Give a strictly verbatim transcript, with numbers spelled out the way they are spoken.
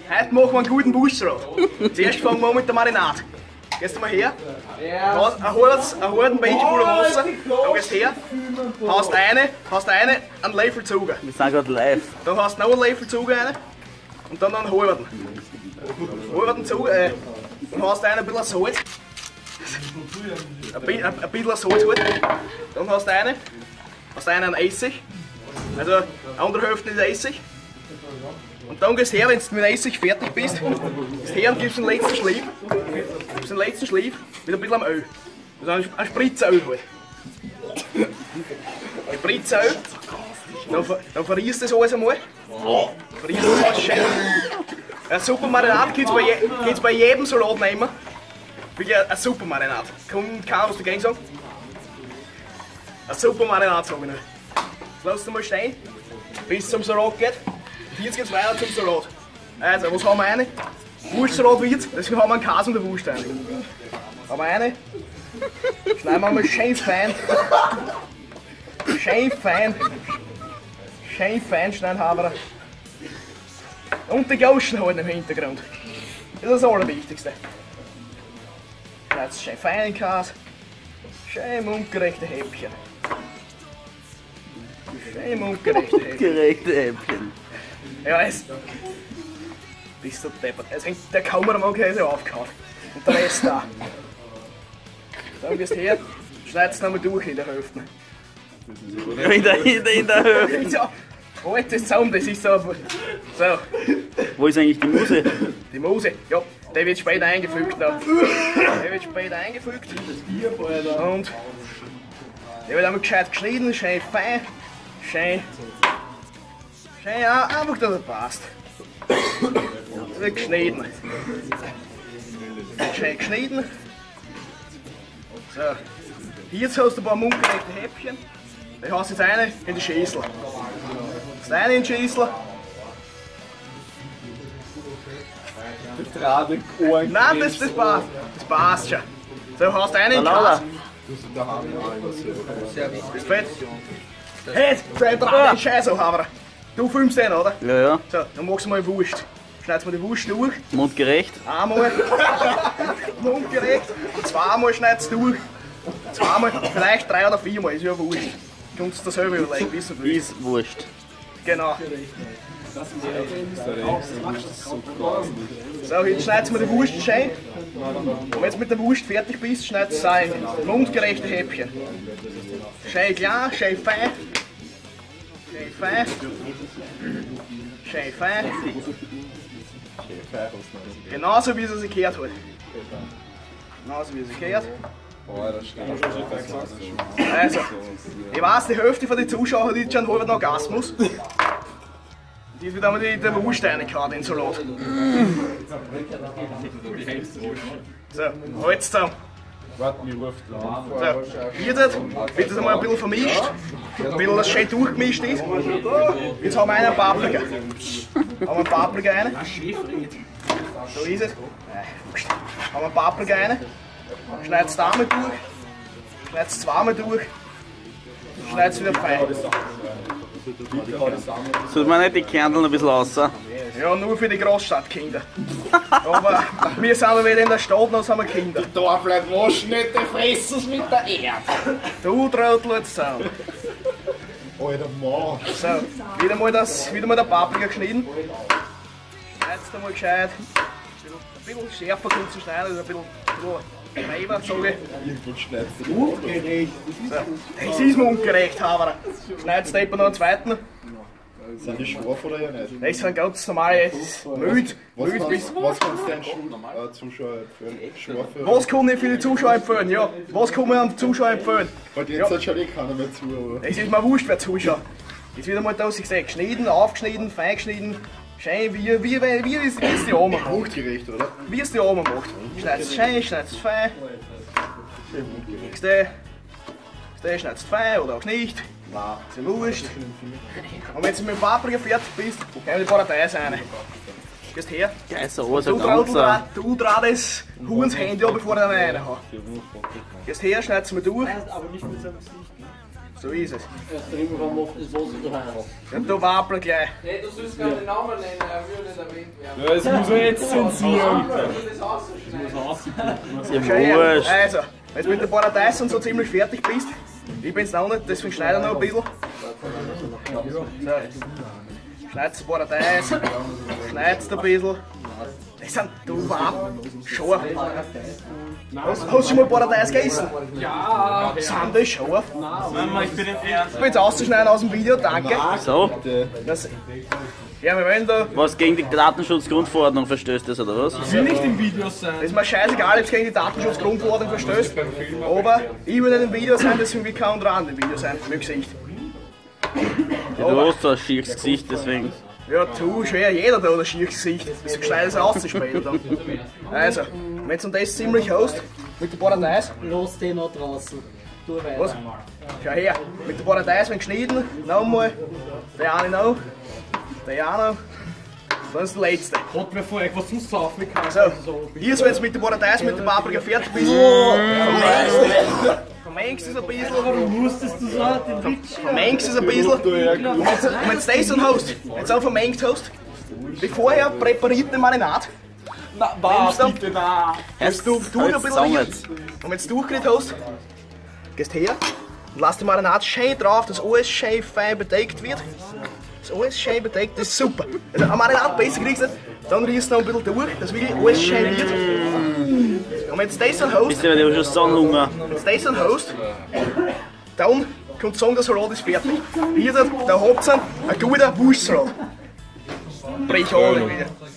Heute machen wir einen guten Wurstsalat. Zuerst fangen wir an mit der Marinade. Gehst du mal her, hast ein harten Becher voll Wasser, dann gehst du her, hast eine, hast eine, einen Löffel Zucker. Wir sind gerade live. Dann hast du noch einen Löffel Zucker rein und dann einen halben. Halben Zucker, äh, dann hast du einen bisschen Salz. Ein, bi ein, ein bisschen Salz halt. Dann hast du einen, hast einen Essig, also eine andere Hälfte ist Essig. Und dann gehst du her, wenn du mit dem Essig fertig bist, gehst her und gibst den letzten Schliff, gibst den letzten Schliff mit ein bisschen am Öl. Also ein Spritzöl halt. Ein Spritzöl, dann, dann verriechst du das alles einmal. Verriechst das alles schön. Eine super Marinade kannst du bei, je, bei jedem Salat nehmen. Wirklich eine super Marinade. Kann keiner was dagegen sagen. Eine super Marinade, sage ich nicht. Jetzt lass du mal stehen, bis es zum Salat geht. Jetzt geht es weiter zum Salat. Also, was haben wir eine? Wurstsalat wird, deswegen haben wir einen Käse und eine Wurst rein. Haben wir eine? Schneiden wir mal schön fein. Schön fein. Schön fein schneiden haben wir. Und die Gauschen halt im Hintergrund. Das ist das Allerwichtigste. Jetzt schön fein Käse. Schön mundgerechte Häppchen. Schön mundgerechte Häppchen. Gerechte Häppchen. Ja, es. Bist du deppert. Es hängt der Kameramann-Käse aufgehauen. Und der Rest da. Dann gehst du her, schneidest nochmal durch in der Hälfte. In der, in der, in der Höhe. Ja, altes Zaum, das ist so. So. Wo ist eigentlich die Muse? Die Mose, ja, der wird später eingefügt. Da. Der wird später eingefügt. Und der wird einmal gescheit geschnitten, schön fein, schön. Schön, ja, einfach, dass er passt. Das wird geschnitten. Schön geschnitten. So. Hier hast du ein paar mundgerechte Häppchen. Da hast du jetzt eine in die Schüssel. Das eine in die Schüssel. Nein, das, das passt. Das passt schon. So, hast du eine in die Käse. Das fett. Hey, zwei, drei, Scheiße, haben wir. Du filmst den, oder? Ja, ja. So, dann machst du mal Wurst. Schneidest du mal die Wurst durch. Mundgerecht. Einmal. Mundgerecht. Zweimal schneidest du durch. Zweimal, vielleicht drei oder viermal, ist ja Wurst. Du kannst das selber überlegen, wie du willst. Ist wurscht. Genau. So, jetzt schneidest du mal die Wurst schön. Und wenn du mit der Wurst fertig bist, schneidest du ein mundgerechte Häppchen. Schön klar, schön fein. Schön fein. Schön fein. Genauso wie es sich gehört hat. Genauso wie es sich gehört. Also, ich weiß, die Hälfte der Zuschauer hat jetzt schon einen halben Orgasmus. Die wird einmal die, die Wurst reingehauen in den Salat. So, halt's zusammen. So, hier wird das einmal ein bisschen vermischt, ein bisschen das schön durchgemischt ist. Jetzt haben wir einen Paprika. Haben wir einen Paprika rein. So ist es. Haben wir einen Paprika rein. Schneidest du einmal durch, schneidest zweimal durch, schneidest wieder fein. Sollte man nicht die Kernel ein bisschen raus? Ja, nur für die Großstadtkinder. Aber wir sind ja wieder in der Stadt, noch sind wir Kinder. Die Dorfleute waschen nicht, die fressen es mit der Erde. Du Trottel jetzt zusammen. Alter Mann. So, wieder mal, das, wieder mal der Paprika geschnitten. Schneidest du mal gescheit. Ein bisschen schärfer kannst du schneiden, also ein bisschen, ein bisschen Flavor, sage ich. Irgendwann schneidest du ungerecht. So, das ist mir ungerecht, Haber. Schneidest du etwa noch einen zweiten. Sind die scharf oder ja nicht? Das sind ganz normale, müde, Was, müde bis. was kannst du den Zuschauer empfehlen? Scharf oder? Was kann ich für die Zuschauer empfehlen? Ja, was kann man den Zuschauer empfehlen? Weil jetzt hat schon eh keiner mehr zu, oder? Es ist mir wurscht, wer zuschaut. Jetzt wieder mal da, ich sehe, geschnitten, aufgeschnitten, fein geschnitten. Schön, wie, wie, wie, wie es wie es die Oma macht. Mundgerecht, oder? Wie es die Oma macht. Schneidest schön, schneidest fein. Ist der, schneidest fein oder auch nicht. Nein. Ist ja wurscht. Und wenn du mit dem Paprika fertig bist, gehen die Paradeise rein. Gehst her. Geil, so, so Du ganz. dreh, du dreh das Huhns Handy an, bevor er einen reinhaut. Gehst her, schneidest du mir durch. So ist es. Erst drüber haben wir oft das Wasser daheim. Ja, da wappeln gleich. Nee, du sollst gar den Namen nennen, er würde nicht erwähnt werden. Ja, das muss er jetzt zensieren. Das auszuschneiden. Schau her. wurscht. Also, wenn du mit der Paradise und so ziemlich fertig bist, ich bin's noch nicht, deswegen schneide ich noch ein bisschen. So. Schneidest die Paradise, schneidest ein bisschen. Das sind du warm, scharf. Hast, hast du schon mal Paradise gegessen? Ja. Sind die scharf? Mama, ich bin im Ernst. Ich bin jetzt auszuschneiden aus dem Video, danke. So, Das, ja, wir wollen da. was gegen die Datenschutzgrundverordnung verstößt das, oder was? Ich will nicht im Video sein. Das ist mir scheißegal, ob es gegen die Datenschutzgrundverordnung verstößt. Aber ich will nicht im Video sein, deswegen will kein anderer im Video sein, mit dem Gesicht. Ja, du hast so ein schieres Gesicht, deswegen. Ja, tu, schwer, jeder da hat ein schieres Gesicht. Das schneidest du aus später dann. Also, wenn du das ziemlich hast, mit der Paradise, Lass den noch draußen. Tu weiter. was? Schau her, mit der Paradise, wenn geschnitten, nochmal, der eine noch, der auch noch, dann ist der letzte. Gott, mir vor, was zum Saufen kann. So, hier, wenn du mit der Paradise, mit der Paprika fertig bist, vermengst du es ein bisschen. Warum musstest du so hart den Witz? Vermengst es ein bisschen. Und wenn du das dann hast, wenn du auch vermengt hast, die vorher präparierte Marinade, Na, was, bitte, na. hast du durch ein bisschen rein. Und wenn du es durchgerührt hast, gehst her und lass die Marinade schön drauf, dass alles schön fein bedeckt wird. Dass alles schön bedeckt, das ist super. Also eine Marinade besser kriegst du nicht, dann riechst du noch ein bisschen durch, dass wirklich alles schön wird. Und wenn du das dann hast, Bist du ja schon so Hunger? wenn du das dann hast, dann kommt zu sagen, der Salat ist fertig. Hier, da habt ihr einen guten Wurstsalat. Brech alle wieder.